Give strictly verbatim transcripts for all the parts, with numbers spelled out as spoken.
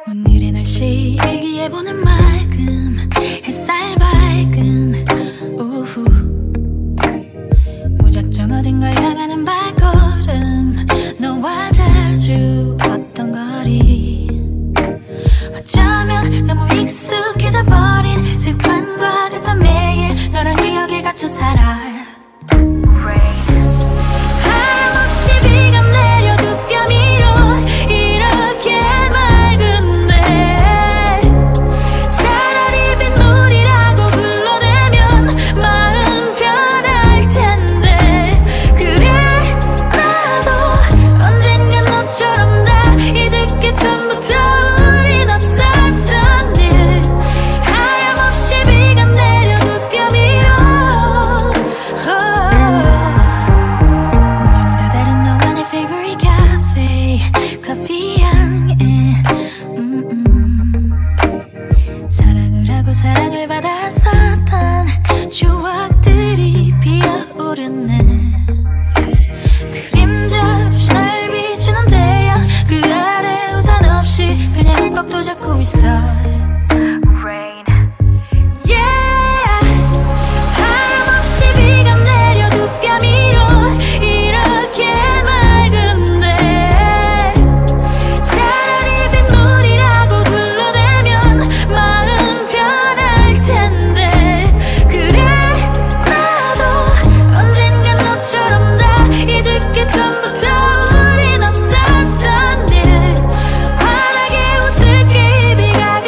오늘의 날씨 일기예보는 맑음, 햇살 밝은 오후, 무작정 어딘가 향하는 발걸음, 너와 자주 걷던 거리, 어쩌면 너무 익숙해져 버린 습관과 같던 매일 너랑 기억에 갇혀 살아. 사랑을 받았었던 추억들이 피어오르네. 그림자 없이 날 비추는 태양, 그 아래 우산 없이 그냥 꼭 또 잡고 있어. 전부터 우린 없었던 일, 환하게 웃을 기비가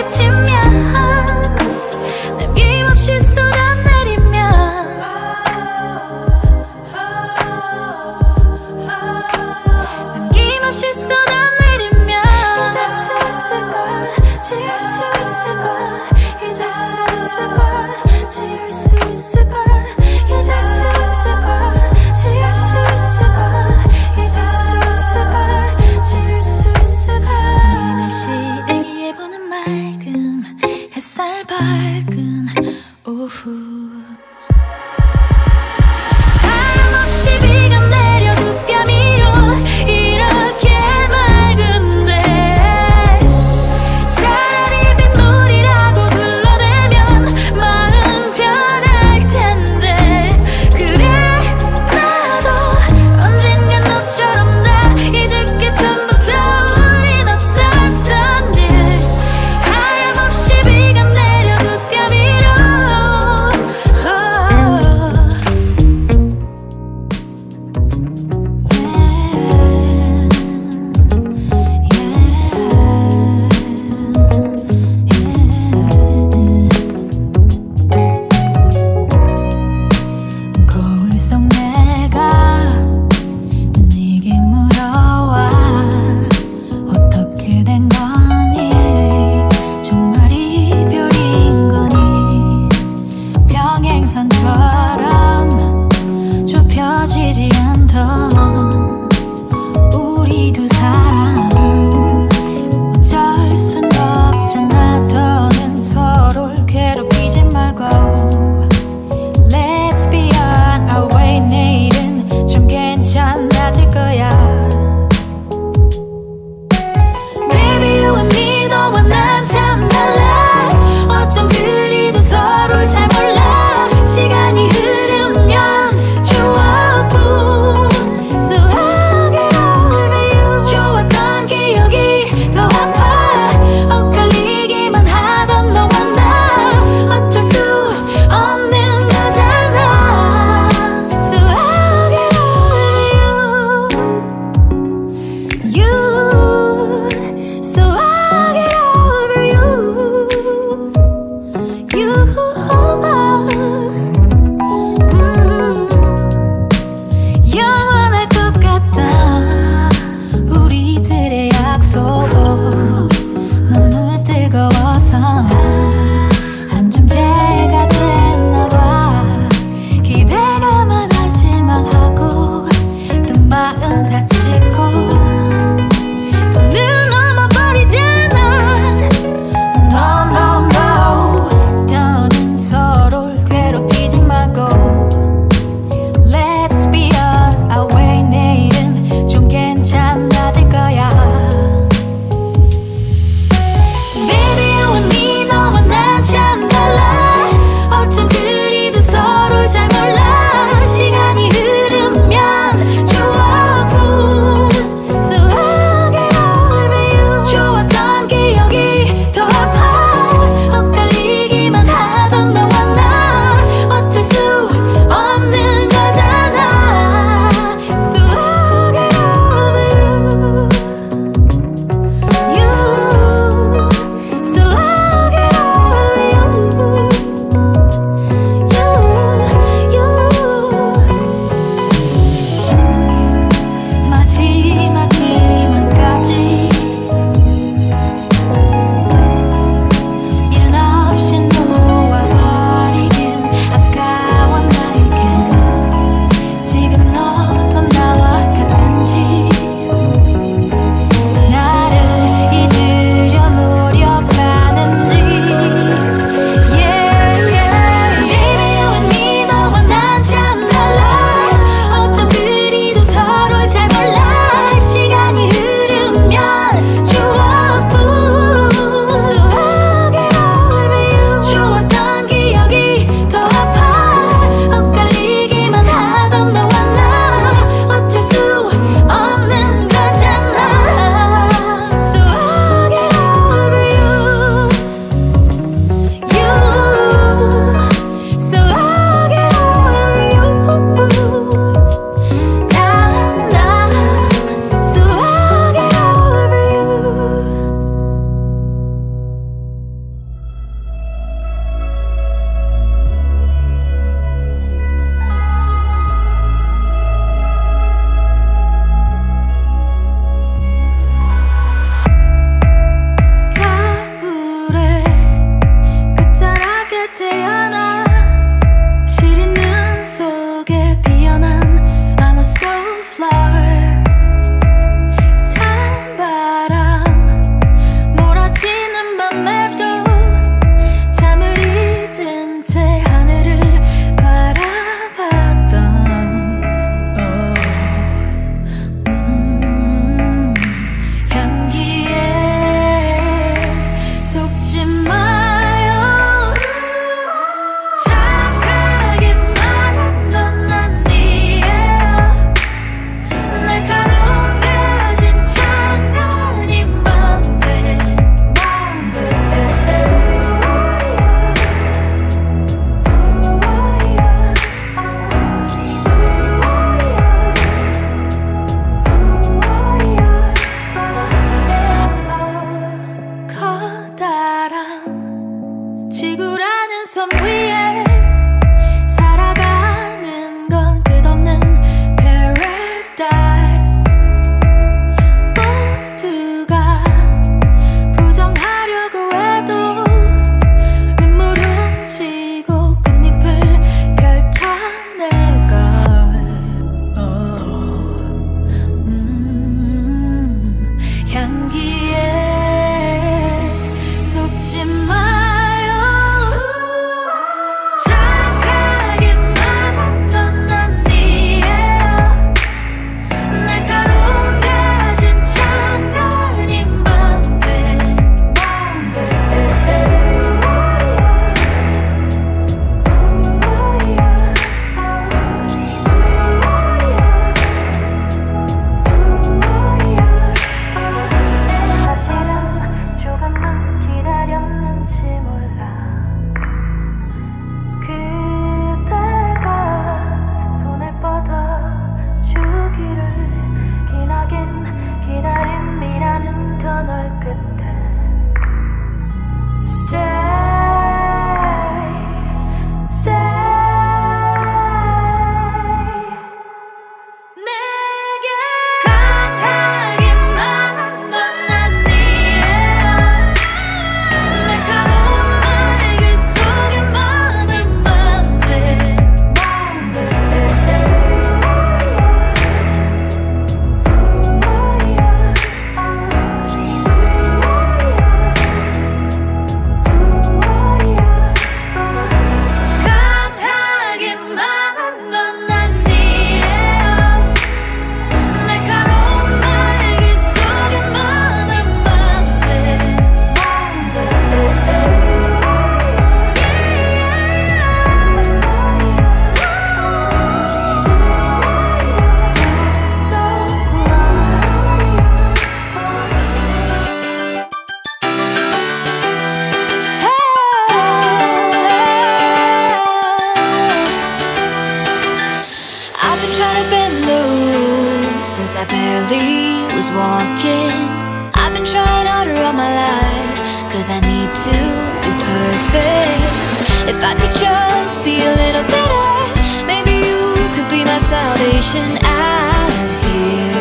was walking. I've been trying harder all my life, cause I need to be perfect. If I could just be a little better, maybe you could be my salvation out of here.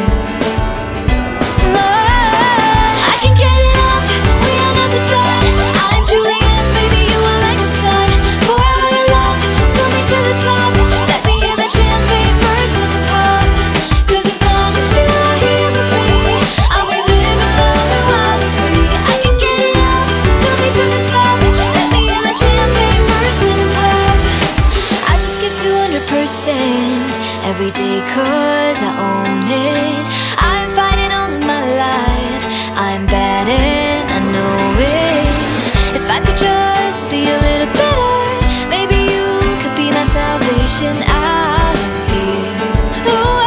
I can get it off, we are never done. I'm Julian, baby, you are like the sun. Pour out your love, fill me to the top. Let me hear the champagne burst and pop. Cause as long as you are here with me, I'll be living long and wild and free. I can get it up, fill me to the top. Let me hear the champagne burst and pop. I just give two hundred percent every day cause I own it. I'm fighting all of my life, I'm bad and I know it. If I could just be a little better, maybe you could be my salvation out of here. Ooh,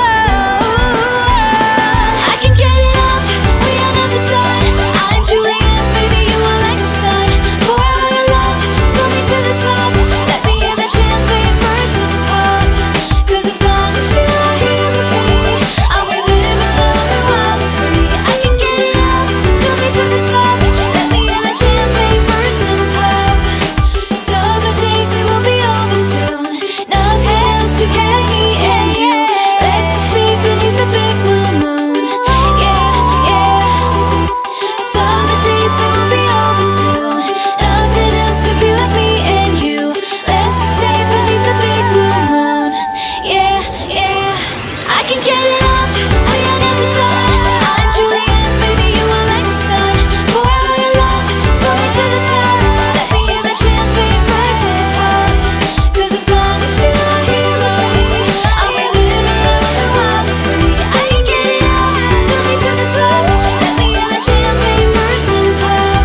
I can get it off, we are never done. I'm Julian, baby, you are like the sun. Pour out your love, fill me to the top. Let me hear the champagne burst and pop. Cause as long as you are here with me, I'll be living long and wild and free. I can get it up, fill me to the top. Let me hear the champagne burst and pop. Summer days, they will be over soon. Nothing else could get me and you. Let's just sleep beneath the big blue moon. Yeah, yeah. Summer days, they will be over soon. Nothing else could be like me and you. Let's just stay beneath the big blue moon. Yeah, yeah. I can get it off, we are never done. I'm Julian, baby, you are like the sun. Pour out your love, fill me to the top. Let me hear the champagne burst and pop. Cause as long as you are here, love, I'll be living long and wild and free. I can get it off, fill me to the top. Let me hear the champagne burst and pop.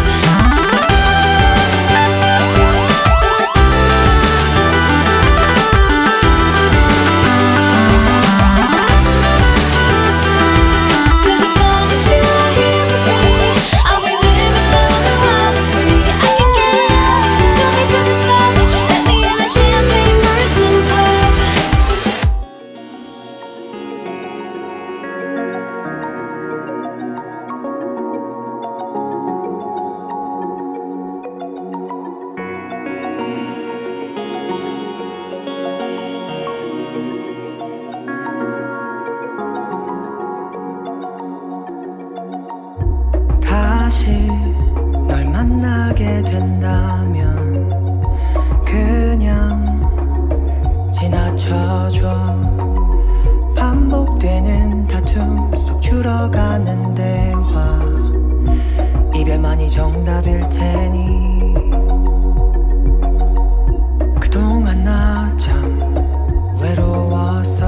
Cause as long as you are here with me, I'll be living long and wild and free. I can get it up, fill me to the top. Let me hear the champagne burst and pop. 다시 널 만나게 된다면 그냥 지나쳐줘. 반복되는 다툼 속 줄어가는 대화, 이별만이 정답일 테니. 그동안 나 참 외로워서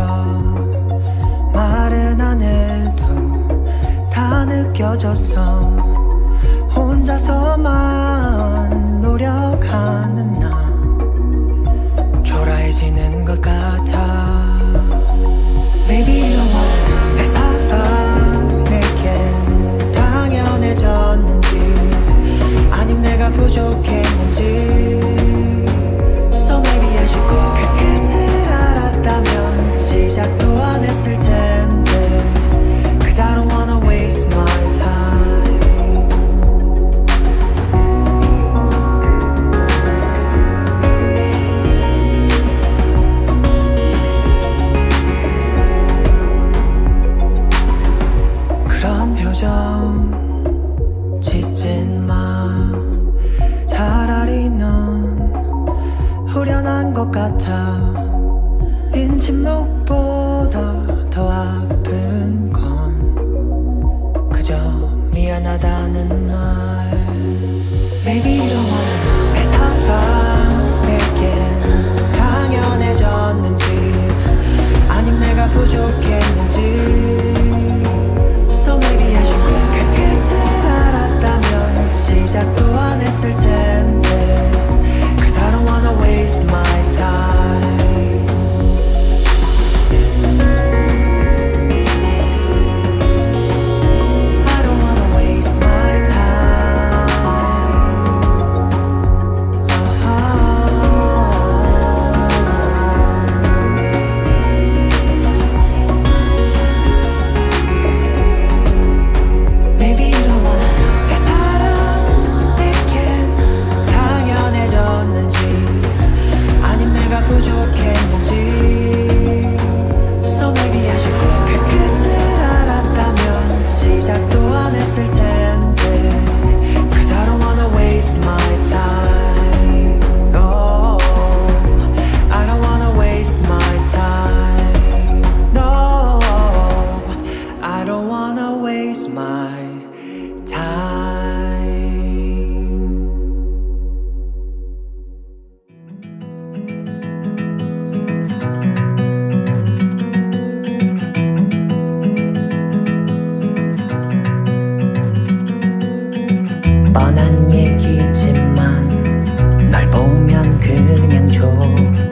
말은 안 해도 다 느껴졌어. 혼자서만 노력하는 나 초라해지는 것 같아. Maybe you don't want 내 사랑 내겐 당연해졌는지 아님 내가 부족했는지. So maybe I should go. 그 끝을 알았다면 시작도 안 했을 텐데. Cause I don't wanna waste my time. 그런 표정 짓진 마. 차라리 넌 후련한 것 같아. 빈 침묵보다 더 아픈 건 그저 미안하다는 말. Maybe you don't wanna 내 사랑 내겐 당연해졌는지 아님 내가 부족했는지. So maybe I should go. 그 끝을 알았다면 시작도 안 했을 텐데. Cause I don't wanna waste my time. I don't wanna waste my time. Uh-huh. my time. 뻔한 얘기지만 널 보면 그냥 좋아.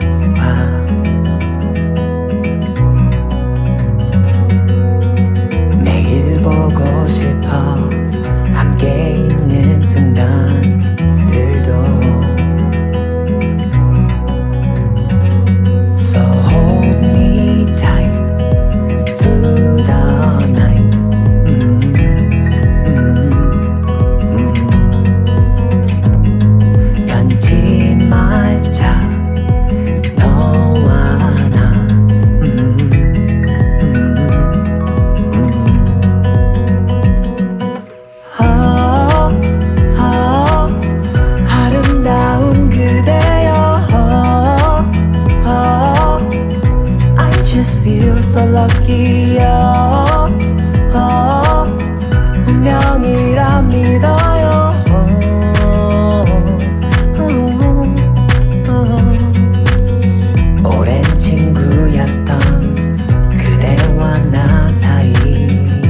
매일 보고 싶어 함께 있는 순간들도. So hold me tight through the night. 음, 음, 음. 변치 말자 너와 나. 음, 음, 음. 아, 아, 아름다운 그대여. 아, I just feel so lucky. 아, 운명이라 믿어요. 오랜 친구였던 그대와 나 사이에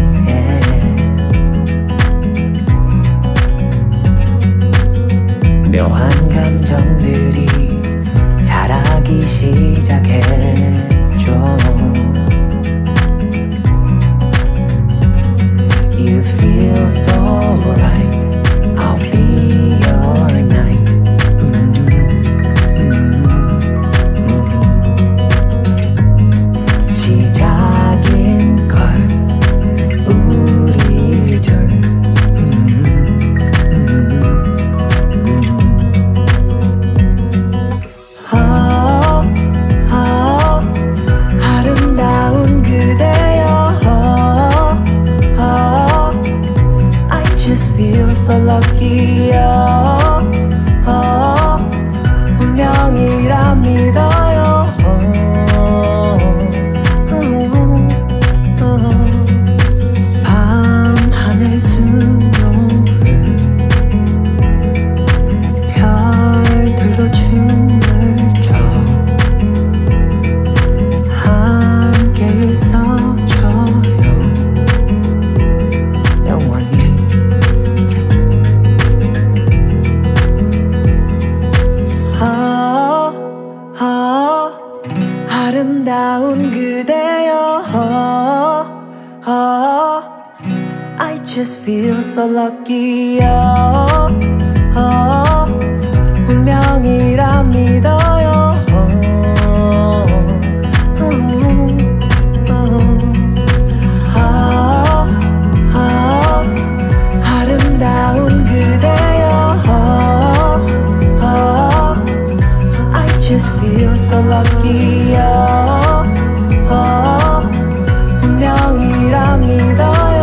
묘한 감정들이 자라기 시작했죠. You feel so right, I'll be your night. 음, 음, 음. 시작인 걸 우리 둘. 음, 음, 음. 아, 아, 아름다운 그대여. 아, I just feel so lucky. 아, 운명이라 믿어요. 밤 하늘 수놓은 별들도 춤을 춰 함께 있어줘요 영원히. 아, 아, 아름다운 그대여. 아, I just feel so lucky. 아, 운명이라 믿어요. 아, 아, 아름다운 그대여. 아, I just feel so lucky. 아, 운명이라 믿어요.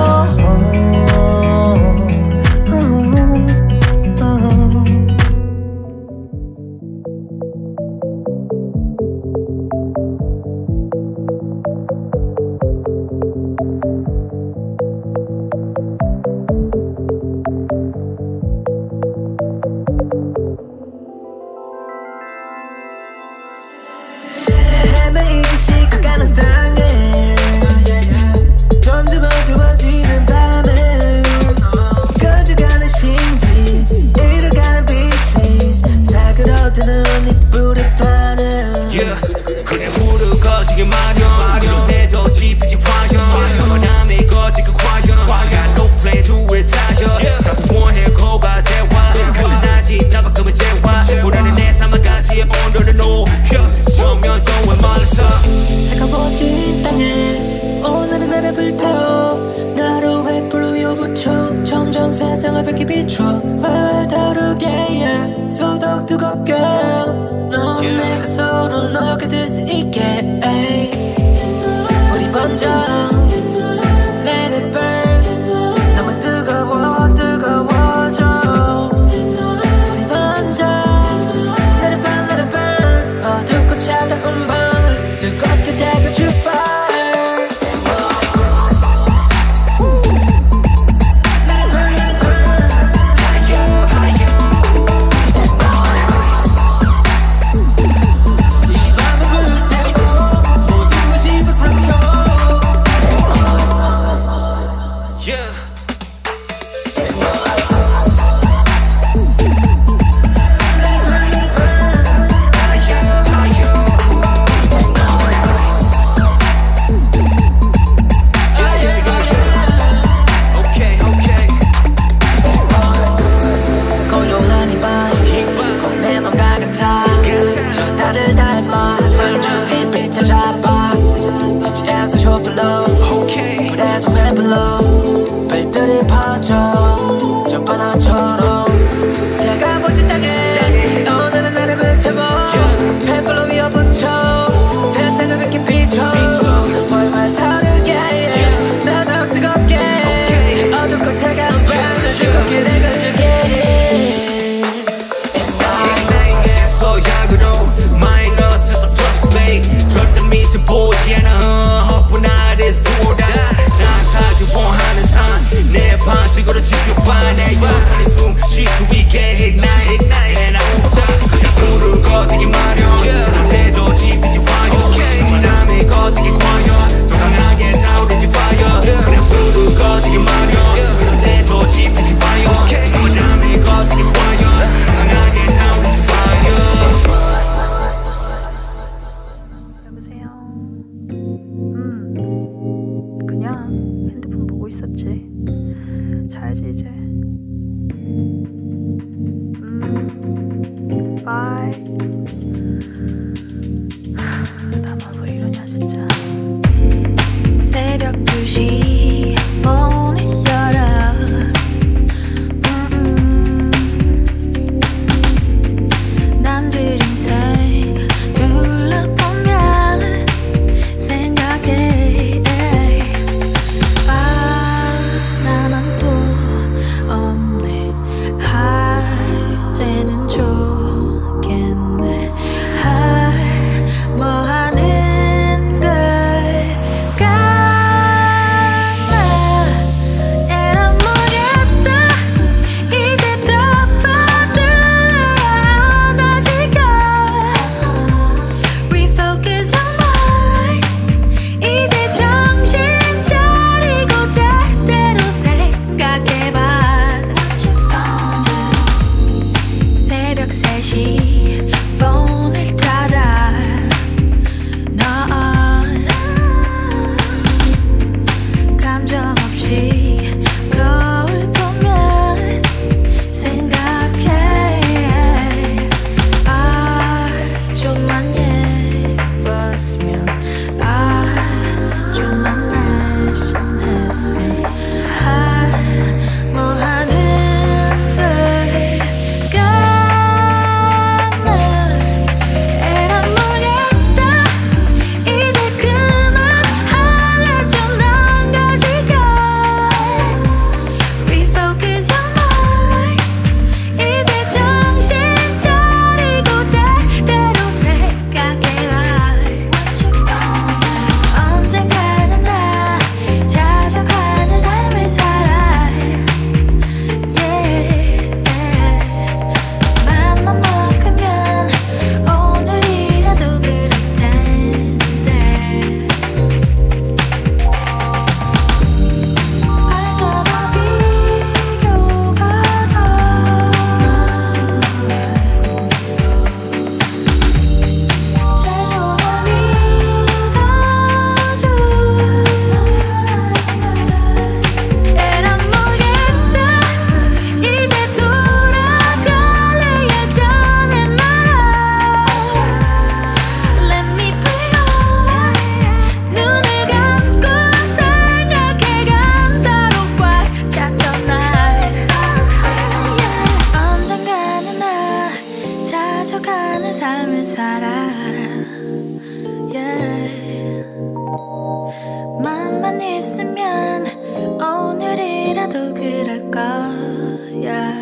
헤매이기 시작하는 땅에 점점 어두워지는 밤에 꺼져가는 심지 잃어가는 빛이 다 끌어드는 이 불의 반응. Yeah. 그래 무릎 거지게 마련 그런데도 짚이지 화연 혐오함에 거지게 과연 I got no plan to retire 답은 원해 고가 대화 같은 낮이 나바꿈의 재화 우라는 내 삶을 같이 온도를 높여 서면 영원 말했어. 차가워진 땅에 오늘은 나를 불태워 나로 횃불로 위워붙여 점점 세상을 밝게 비춰 활활 다루게 yeah. 더더욱 뜨겁게 넌 Yeah. 내가 서로 너게 될 수 있게 ay. 우리 번져 Let it burn 너무 뜨거워 뜨거워져 우리 번져 Let it burn Let it burn 어둡고 차가운 밤을 뜨겁게 다가줄 fire. Yeah. 별들이 퍼져 저 바다처럼 차가워진 땅에 오늘은 나를 붙여보 햇불로 위어붙여 세상을 이렇게 비춰 월말 다르게 나도 뜨겁게 어둡고 차가운 밤을 뜨겁게 내가 줄게 나에게 소약으로 마이너스에서 플러스 베이 절대 미쳐보지 않아 헛분 아래에서 돌아 난 사지 원하는 삶 내 방식으로 지켜봐 내 영혼이 숨쉴 수 있게 ignite And I won't stop 그냥 불을 꺼지기 마련 그런데도 지피지 와요 정말 남의 꺼지기 과연 더 강하게 타오르지 fire 그냥 불을 꺼지기 마련 그런데도 지피지 와요 정말 남의 꺼지기 과연 더 강하게 타오르지 fire 여보세요? 음, 그냥 핸드폰 보고 있었지. 자야지 이제. 음, 바이. 나만 왜 이러냐 진짜. 새벽 두 시 폰을 열어. 음, 남들 인생 둘러보면 생각해. 아, 나만 또 없네. 아, 이제는 좋겠네. 아, 뭐 하는 걸까? 에라 모르겠다. 이제 덮어둘래야 하나 싶어. Refocus your mind. 이제 정신 차리고 제대로 생각해봐. 새벽 세 시 폰을 닫아. 넌 감정 없이 거울 보면 생각해. 아, 좀만 예뻤으면. 아, 좀만 날씬했으면. 아, 뭐 하는 걸까? 에라 모르겠다. 이제 그만할래. 좀 난가 싶어. Refocus your mind. 이제 정신 차리고 제대로 생각해봐. 언젠가는 나 찾아가는 삶을 살아. Yeah. 맘만 먹으면 오늘이라도 그럴 텐데. 알잖아 비교가 다 알고 있어. 제로만 믿어줘. 에라 모르겠다. 이제 돌아갈래. 예전의 나라. Let me play on. 눈을 감고 생각해. 감사로 꽉 찼던 날. 언젠가는 나 찾아가는 삶을 살아. Yeah. 맘만 있으면 오늘이라도 그럴 거야.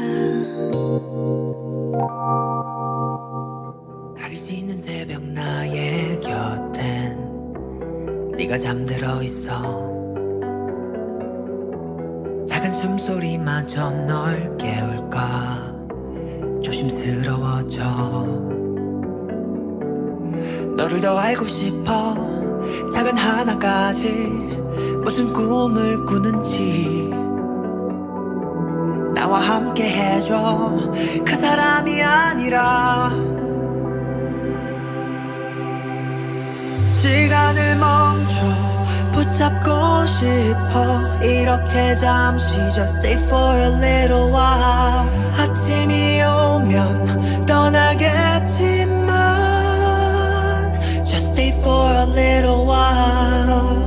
달이 지는 새벽 나의 곁엔 네가 잠들어 있어. 작은 숨소리마저 널 깨울까 조심스러워져. 너를 더 알고 싶어. 작은 하나까지 무슨 꿈을 꾸는지 나와 함께 해줘. 그 사람이 아니라 시간을 멈춰 붙잡고 싶어. 이렇게 잠시 just stay for a little while. 아침이 오면 떠나겠지만 just stay for a little while.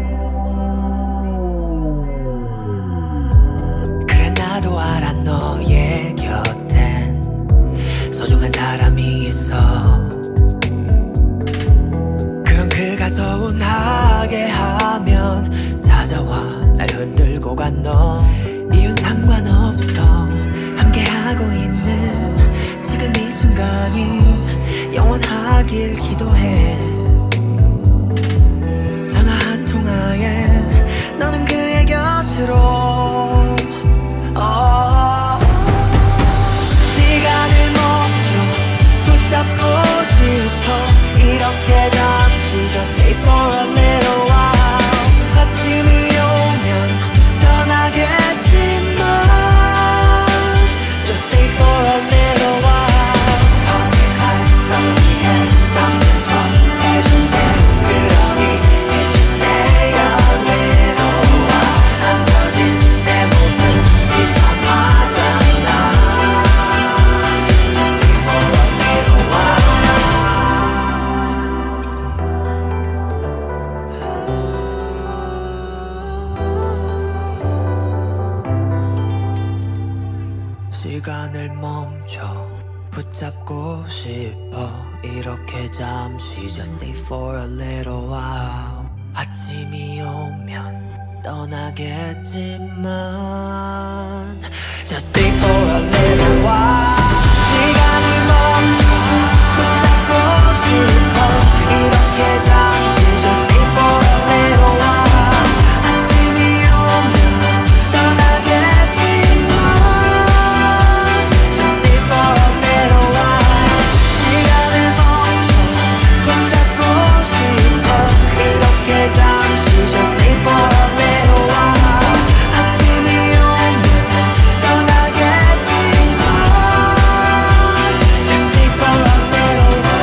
그래 나도 알아 너의 곁엔 소중한 사람이 있어. 그가 서운하게 하면 찾아와 날 흔들고 간 너. 이유는 상관없어. 함께하고 있는 지금 이 순간이 영원하길 기도해. 전화 한 통화에 너는 그의 곁으로 oh. 시간을 멈춰 붙잡고 싶어. 이렇게 잠시 just stay for a little while. 아침이 오면 떠나겠지만 just stay for a little while. 어색한 너희의 잠든 척 해줄게. 그러니 can't you stay a little while. 안겨진 내 모습이 참하잖아. Just stay for a little while. 시간을 멈춰 붙잡고 싶어. 이렇게 잠시 just stay for a little while. 아침이 오면 떠나겠지만 just stay for a little while. 시간을 멈춰 붙잡고 싶어. 이렇게 잠시 just stay for a little while. 아침이 오면 떠나겠지만 just stay for a little while. 시간을 멈춰 붙잡고 싶어. 이렇게 잠시 just stay for a little while. 아침이 오면 떠나겠지만 just stay for a little while.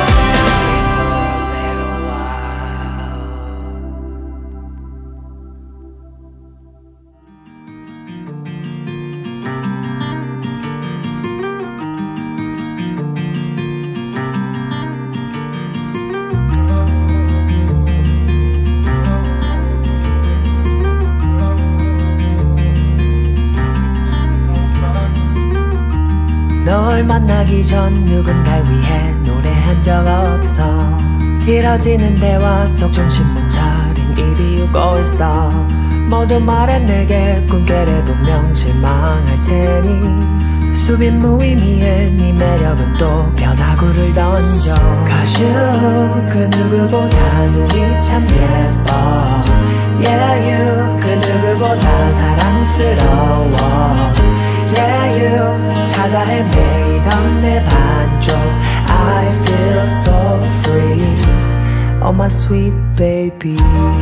널 만나기 전 누군가를 위해 노래한 적 없어. 길어지는 대화 속 정신못 차린 입이 웃고 있어. 모두 말해 내게 꿈결에 분명 실망할 테니 수빈 무의미해 네 매력은 또 변화구를 던져. 가슈 그 누구보다 눈이 참 예뻐. Yeah you 그 누구보다 사랑스러워. Yeah you 찾아 헤매이던 내 반쪽. I feel so free. Oh my sweet baby.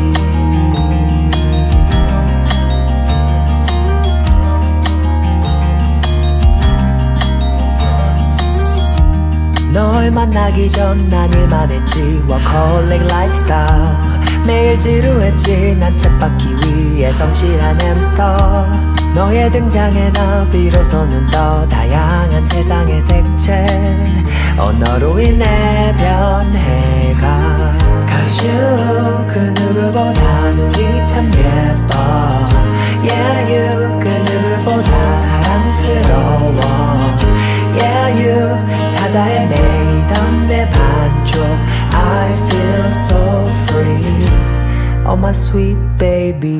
널 만나기 전 난 일만 했지. workaholic lifestyle. 매일 지루했지. 난 쳇바퀴 위에 성실한 햄스터. 너의 등장에 나 비로소는 더 다양한 세상의 색채. 언어로 인해 변해가. 가슈 그 누구보다 눈이 참 예뻐. Yeah you 그 누구보다 사랑스러워. Yeah you 찾아 헤매이던 내 반쪽. I feel so free. Oh my sweet baby.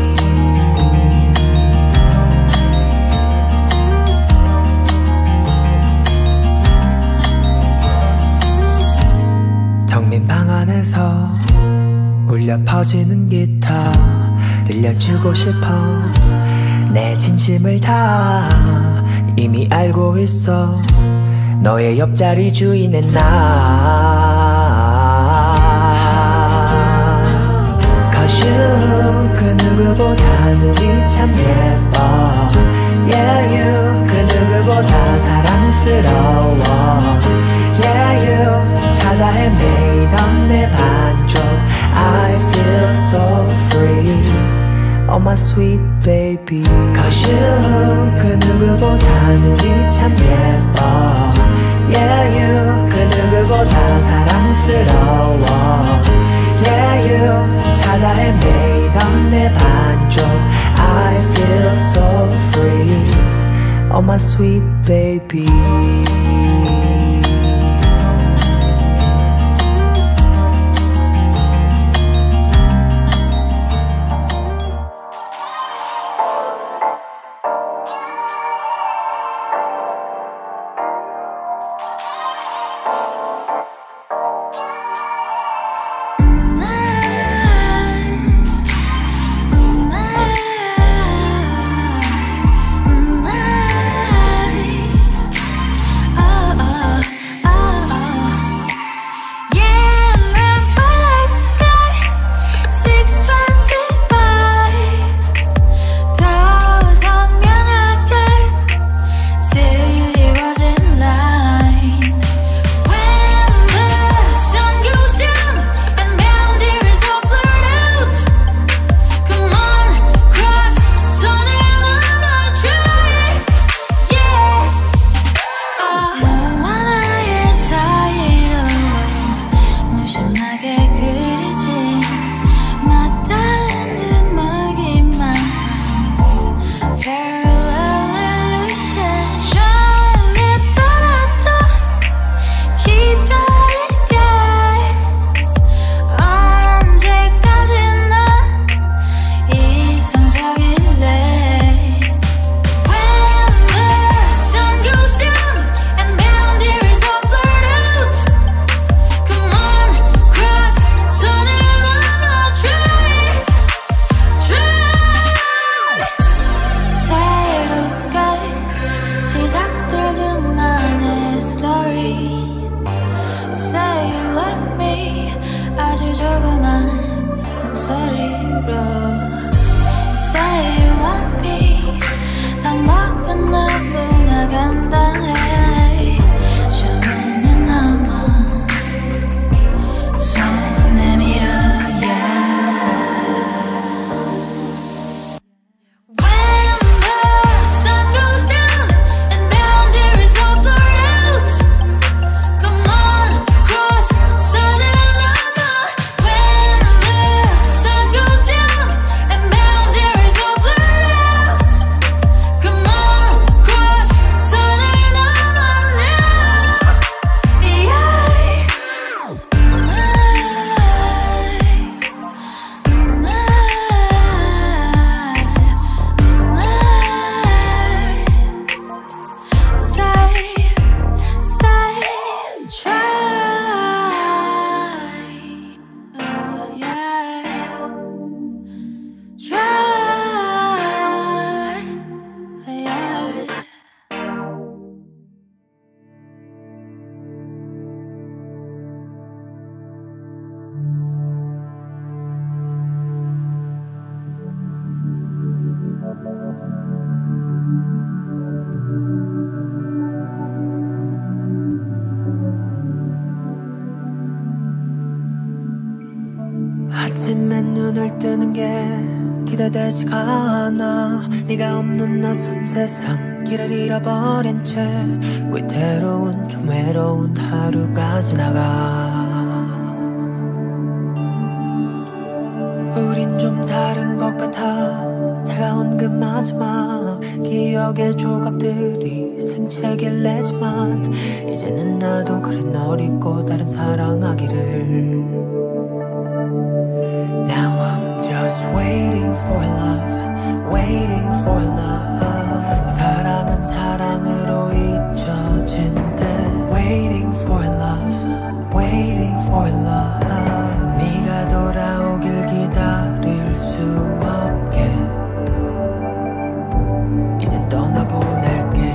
정민 방 안에서 울려 퍼지는 기타 들려주고 싶어. 내 진심을 다 이미 알고 있어. 너의 옆자리 주인은 나. Cause you 그 누구보다 눈이 참 예뻐. Yeah you sweet baby. Cause you 그 누구보다 눈이 참 예뻐. Yeah you 그 누구보다 사랑스러워. Yeah you 찾아 헤매던 내 반쪽. I feel so free. Oh my sweet baby. 아침에 눈을 뜨는 게 기대되지가 않아. 네가 없는 낯선 세상 길을 잃어버린 채 위태로운 좀 외로운 하루가 지나가. 우린 좀 다른 것 같아. 차가운 그 마지막 기억의 조각들이 생채기를 내지만 이제는 나도 그래 널 잊고 다른 사랑하기를. Now I'm just waiting for love, waiting for love. 사랑은 사랑으로 잊혀진대. Waiting for love, waiting for love. 네가 돌아오길 기다릴 수 없게 이젠 떠나보낼게.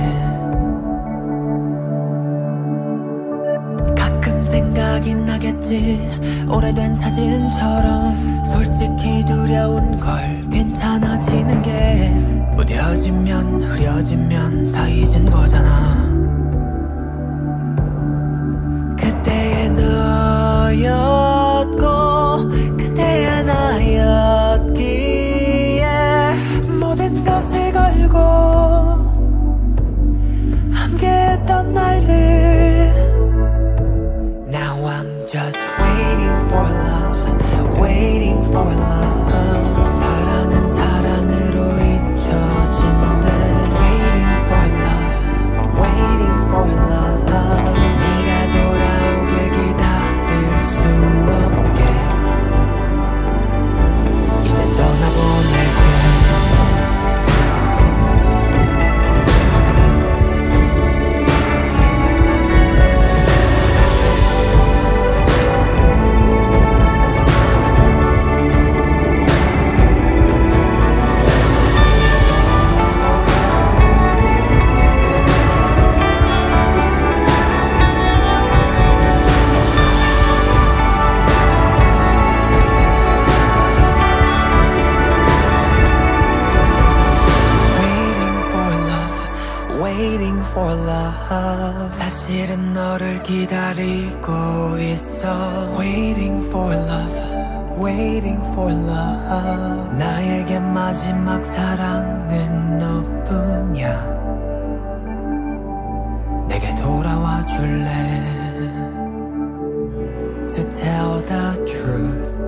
가끔 생각이 나겠지. 오래된 사진처럼 솔직히 두려운 걸 괜찮아지는 게 무뎌지면 흐려지면 다 잊은 거잖아. 그때의 너였고 그때의 나였기에 waiting for love. 사실은 너를 기다리고 있어. Waiting for love, waiting for love. 나에게 마지막 사랑은 너뿐이야. 내게 돌아와 줄래? To tell the truth,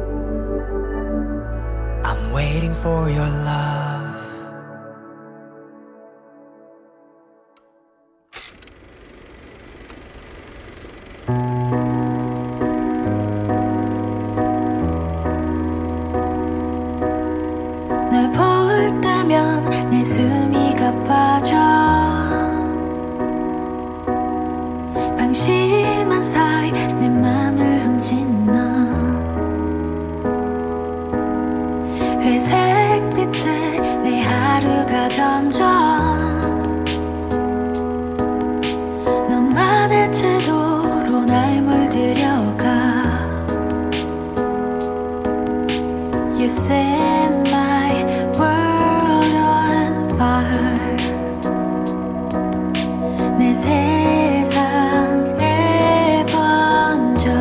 I'm waiting for your love. 널 볼 때면 내 숨이 가빠져. 방심한 사이 내 맘을 훔친 너. 회색 빛에 내 하루가 점점 너만의 채도로 날 물들여가. You set my world on fire. 내 세상에 번져.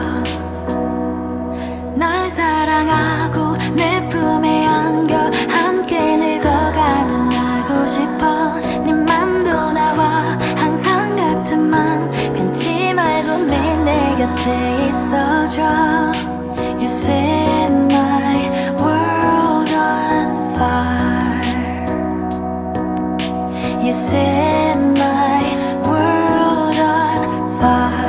날 사랑하고 내 품에 안겨 함께 늙어가는 나고 싶어. 네 맘도 나와 항상 같은 맘 변치 말고 매일 내 곁에 있어줘. You set my world on fire. You set my world on fire.